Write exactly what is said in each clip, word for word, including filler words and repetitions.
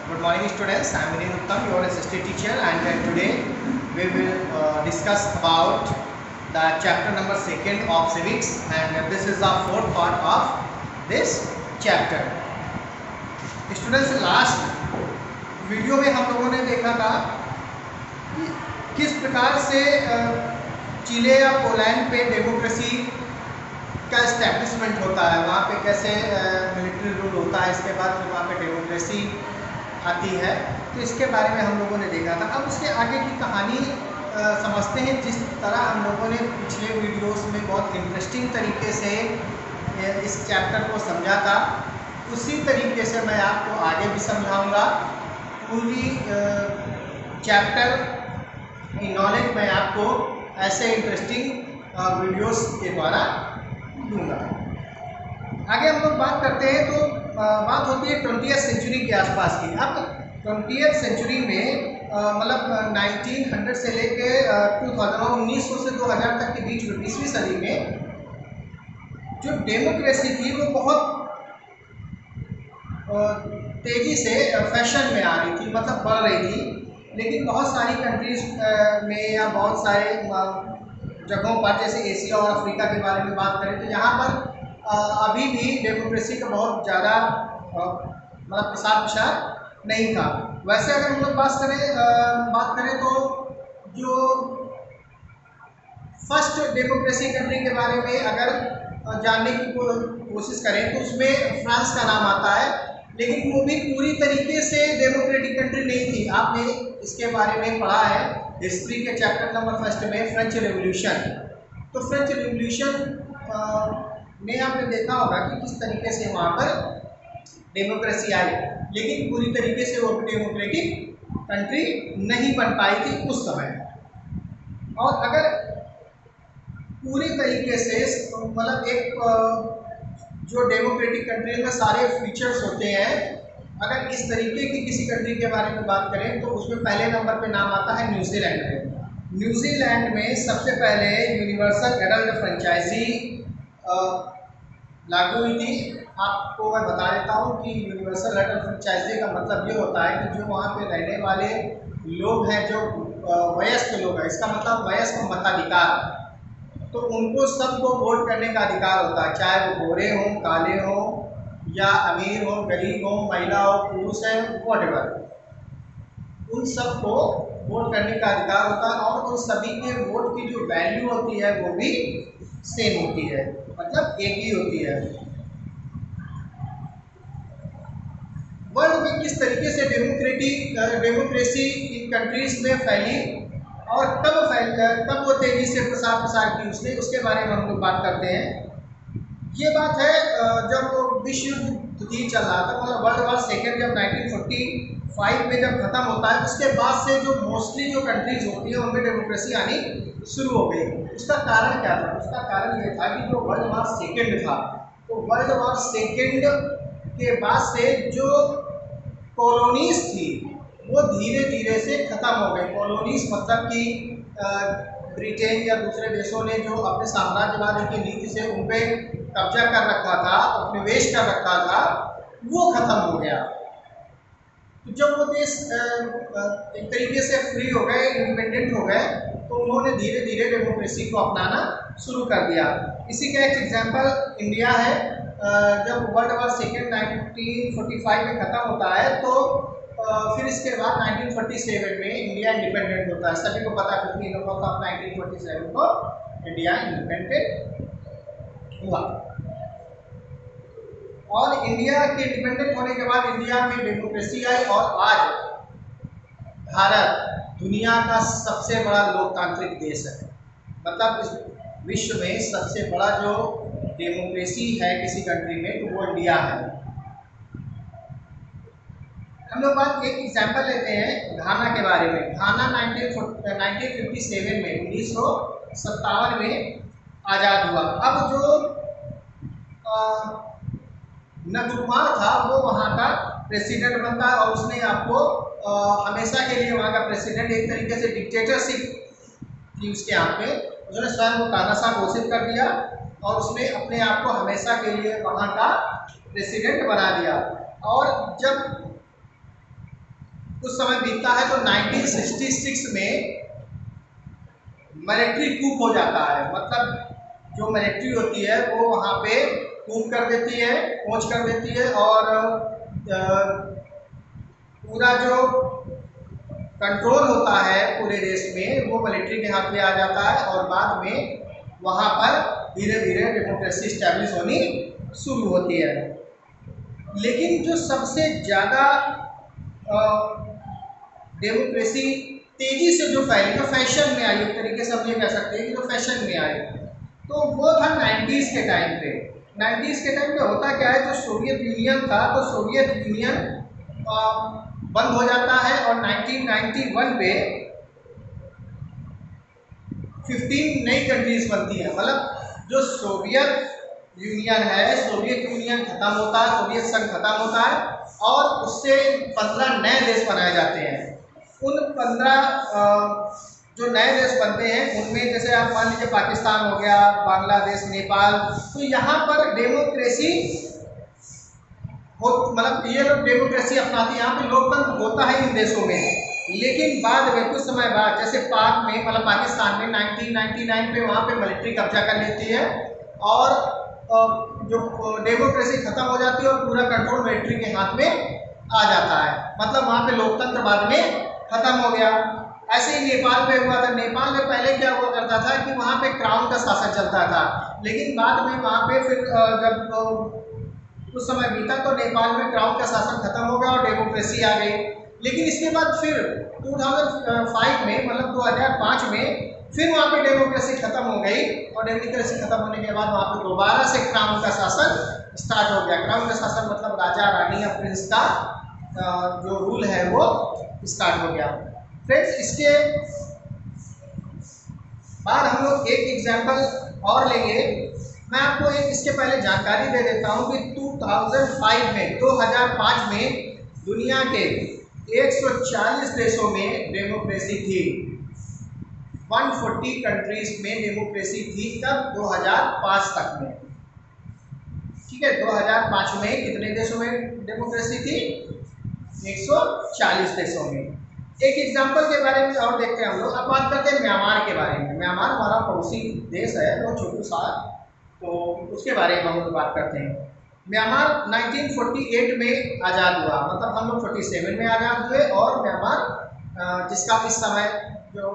Good morning students, I am Viren Uttam, your assistant teacher, and uh, today we will uh, discuss about the chapter number second of civics, and this is the fourth part of this chapter. Students, last video में हम लोगों ने देखा था कि किस प्रकार से चिले या पोलैंड पे डेमोक्रेसी का इस्टेब्लिशमेंट होता है, वहाँ पे कैसे मिलिट्री रूल होता है, इसके बाद फिर वहाँ पे डेमोक्रेसी आती है। तो इसके बारे में हम लोगों ने देखा था। अब उसके आगे की कहानी आ, समझते हैं। जिस तरह हम लोगों ने पिछले वीडियोस में बहुत इंटरेस्टिंग तरीके से इस चैप्टर को समझा था, उसी तरीके से मैं आपको आगे भी समझाऊंगा। पूरी चैप्टर की नॉलेज मैं आपको ऐसे इंटरेस्टिंग वीडियोस के द्वारा दूंगा। आगे हम लोग बात करते हैं तो बात होती है ट्वेंटियथ सेंचुरी के आसपास की। अब ट्वेंटियथ सेंचुरी में मतलब नाइनटीन हंड्रेड से लेके टू थाउजेंड उन्नीस सौ से दो हज़ार तक के बीच में बीसवीं सदी में जो डेमोक्रेसी थी वो बहुत तेज़ी से फैशन में आ रही थी, मतलब बढ़ रही थी। लेकिन बहुत सारी कंट्रीज़ में या बहुत सारे जगहों पर, जैसे एशिया और अफ्रीका के बारे में बात करें तो यहाँ पर अभी भी डेमोक्रेसी का बहुत ज़्यादा मतलब प्रसार प्रसार नहीं था। वैसे अगर हम लोग बात करें बात करें तो जो फर्स्ट डेमोक्रेसी कंट्री के बारे में अगर जानने की कोशिश करें तो उसमें फ्रांस का नाम आता है, लेकिन वो भी पूरी तरीके से डेमोक्रेटिक कंट्री नहीं थी। आपने इसके बारे में पढ़ा है हिस्ट्री के चैप्टर नंबर फर्स्ट में, फ्रेंच रेवोल्यूशन। तो फ्रेंच रेवोल्यूशन में आपने देखा होगा कि किस तरीके से वहाँ पर डेमोक्रेसी आई, लेकिन पूरी तरीके से वो डेमोक्रेटिक कंट्री नहीं बन पाई थी उस समय। और अगर पूरी तरीके से मतलब एक जो डेमोक्रेटिक कंट्री में सारे फीचर्स होते हैं, अगर इस तरीके की किसी कंट्री के बारे में बात करें तो उसमें पहले नंबर पे नाम आता है न्यूजीलैंड में। न्यूजीलैंड में सबसे पहले यूनिवर्सल एडल्ट फ्रेंचाइजी लागू हुई थी। आपको मैं बता देता हूँ कि यूनिवर्सल एडल्ट फ्रेंचाइजी का मतलब ये होता है कि जो वहाँ पे रहने वाले लोग हैं, जो वयस्क लोग हैं, इसका मतलब वयस्क मताधिकार, तो उनको सबको वोट करने का अधिकार होता है, चाहे वो गोरे हों, काले हों, या अमीर हो, गरीब हो, महिला हो, पुरुष है, व्हाटएवर, उन सबको वोट करने का अधिकार होता है। और उन सभी के वोट की जो वैल्यू होती है वो भी सेम होती है, मतलब एक ही होती है। वर्ल्ड में किस तरीके से डेमोक्रेटिक डेमोक्रेसी इन कंट्रीज में फैली और कब फैल कब वो तेजी से प्रसार प्रसार की उसने, उसके बारे में हम लोग बात करते हैं। ये बात है जब विश्व युद्ध थी चल रहा था, मतलब वर्ल्ड वॉर सेकेंड जब नाइनटीन फोर्टी फाइव में जब खत्म होता है, उसके बाद से जो मोस्टली जो कंट्रीज होती है उनमें डेमोक्रेसी आनी शुरू हो गई। उसका कारण क्या था? उसका कारण ये था कि जो वर्ल्ड वॉर सेकेंड था, तो वर्ल्ड वॉर सेकेंड के बाद से जो कॉलोनीज थी वो धीरे धीरे से ख़त्म हो गई। कॉलोनीज मतलब कि ब्रिटेन या दूसरे देशों ने जो अपने साम्राज्यवाद की नीति से उन पर कब्जा कर रखा था, उपनिवेश कर रखा था, वो ख़त्म हो गया। तो जब वो देश एक तरीके से फ्री हो गए, इंडिपेंडेंट हो गए, तो उन्होंने धीरे धीरे डेमोक्रेसी को अपनाना शुरू कर दिया। इसी का एक एग्जांपल इंडिया है। जब world war second nineteen forty five में ख़त्म होता है तो फिर इसके बाद नाइनटीन फोर्टी सेवन में इंडिया इंडिपेंडेंट होता है। सभी को पता fifteen of nineteen forty seven को इंडिया इंडिपेंडेंट हुआ। और इंडिया के इंडिपेंडेंट होने के बाद इंडिया में डेमोक्रेसी आई और आज भारत दुनिया का सबसे बड़ा लोकतांत्रिक देश है। मतलब इस विश्व में सबसे बड़ा जो डेमोक्रेसी है किसी कंट्री में तो वो इंडिया है। हम लोग बात एक एग्जांपल लेते हैं घाना के बारे में। घाना नाइनटीन फिफ्टी सेवन में उन्नीस सौ सत्तावन में आज़ाद हुआ। अब जो नक्रुमा था वो वहाँ का प्रेसिडेंट बनता है और उसने आपको आ, हमेशा के लिए वहाँ का प्रेसिडेंट, एक तरीके से डिक्टेटरशिप थी उसके यहाँ पे, उसने स्वयं को तानाशाह घोषित कर दिया और उसने अपने आप को हमेशा के लिए वहाँ का प्रेसिडेंट बना दिया। और जब कुछ समय बीतता है तो नाइनटीन सिक्सटी सिक्स में मिलिट्री कूप हो जाता है। मतलब जो मिलिट्री होती है वो वहाँ पे कूप कर देती है, पहुँच कर देती है और पूरा जो कंट्रोल होता है पूरे देश में वो मिलिट्री के हाथ में आ जाता है और बाद में वहाँ पर धीरे धीरे डेमोक्रेसी स्टैब्लिश होनी शुरू होती है। लेकिन जो सबसे ज़्यादा डेमोक्रेसी तेज़ी से जो फैली, जो फैशन में आई, एक तरीके से हम ये कह सकते हैं कि जो फैशन में आई, तो वो था नाइन्टीज़ के टाइम पे। नाइन्टीज़ के टाइम पे होता क्या है, जो सोवियत यूनियन था तो सोवियत यूनियन बंद हो जाता है और नाइनटीन नाइंटी वन पे फिफ्टीन नई कंट्रीज बनती हैं। मतलब जो सोवियत यूनियन है, सोवियत यूनियन खत्म होता है, सोवियत संघ खत्म होता है और उससे पंद्रह नए देश बनाए जाते हैं। उन पंद्रह जो नए देश बनते हैं उनमें जैसे आप मान लीजिए पाकिस्तान हो गया, बांग्लादेश, नेपाल, तो यहाँ पर डेमोक्रेसी हो, मतलब ये लोग डेमोक्रेसी अपनाती हैं। यहाँ पे लोकतंत्र होता है इन देशों में, लेकिन बाद में कुछ समय बाद जैसे पाक में, मतलब पाकिस्तान में नाइनटीन नाइंटी नाइन पे वहाँ पे मिलिट्री कब्जा कर लेती है और जो डेमोक्रेसी खत्म हो जाती है और पूरा कंट्रोल मिलिट्री के हाथ में आ जाता है। मतलब वहाँ पे लोकतंत्र बाद में खत्म हो गया। ऐसे ही नेपाल पे हुआ था। नेपाल में पहले क्या हुआ करता था कि वहाँ पे क्राउन का शासन चलता था, लेकिन बाद में वहाँ पे फिर जब कुछ समय बीता तो नेपाल में क्राउन का शासन खत्म हो गया और डेमोक्रेसी आ गई। लेकिन इसके बाद फिर दो हज़ार पाँच में, मतलब दो हज़ार पाँच में फिर वहाँ पे डेमोक्रेसी खत्म हो गई और डेमोक्रेसी खत्म होने के बाद वहाँ पे दोबारा से क्राउन का शासन स्टार्ट हो गया। क्राउन का शासन मतलब राजा रानी या प्रिंस का जो रूल है वो स्टार्ट हो गया। फ्रेंड्स, इसके बाद हम लोग एक एग्जाम्पल और लेंगे। मैं आपको एक इसके पहले जानकारी दे देता हूँ कि दो हज़ार पाँच में दो हज़ार पाँच में दुनिया के एक सौ चालीस देशों में डेमोक्रेसी थी। एक सौ चालीस कंट्रीज में डेमोक्रेसी थी तब दो हज़ार पाँच तक में। ठीक है, दो हज़ार पाँच में कितने देशों में डेमोक्रेसी थी? एक सौ चालीस देशों में। एक एग्जांपल के बारे में और देखते हैं हम लोग। अब बात करते हैं म्यांमार के बारे में। म्यांमार हमारा पड़ोसी देश है, बहुत छोटू सा, तो उसके बारे में हम लोग बात करते हैं। म्यांमार उन्नीस सौ अड़तालीस में आज़ाद हुआ, मतलब हम लोग सैंतालीस में आज़ाद हुए और म्यांमार जिसका इस समय जो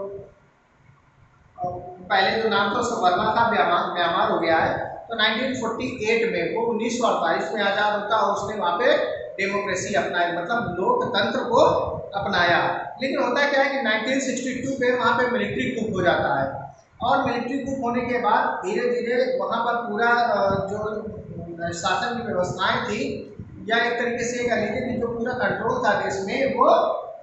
पहले जो नाम था उसका वर्मा था, म्यांमार म्यांमार हो गया है। तो उन्नीस सौ अड़तालीस में वो उन्नीस सौ अड़तालीस में आज़ाद होता और उसने वहाँ पे डेमोक्रेसी अपनाई, मतलब लोकतंत्र को अपनाया। लेकिन होता क्या है कि उन्नीस सौ बासठ पे वहाँ पे मिलिट्री कूप हो जाता है और मिलिट्री कूप होने के बाद धीरे धीरे वहाँ पर पूरा जो शासन की व्यवस्थाएं थी, या एक तरीके से कह लीजिए कि जो पूरा कंट्रोल था देश में, वो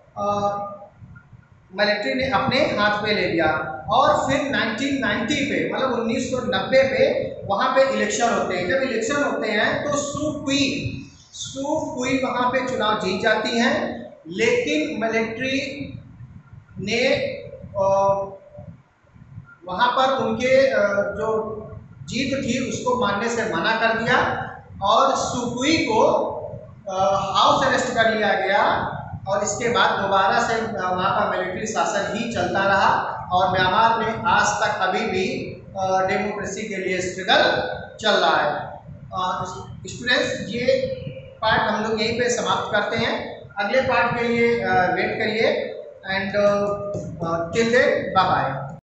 मिलिट्री ने अपने हाथ पे ले लिया। और फिर उन्नीस सौ नब्बे पे, मतलब उन्नीस सौ नब्बे पे वहाँ पे इलेक्शन होते हैं। जब इलेक्शन होते हैं तो सू क्वी सू क्वी वहाँ पे चुनाव जीत जाती हैं, लेकिन मिलिट्री ने वहाँ पर उनके जो जीत थी उसको मानने से मना कर दिया और सू क्वी को हाउस अरेस्ट कर लिया गया और इसके बाद दोबारा से वहाँ का मिलिट्री शासन ही चलता रहा और म्यांमार में आज तक अभी भी डेमोक्रेसी के लिए स्ट्रगल चल रहा है। स्टूडेंट्स, ये पार्ट हम लोग यहीं पे समाप्त करते हैं। अगले पार्ट के लिए वेट करिए and till then bye bye.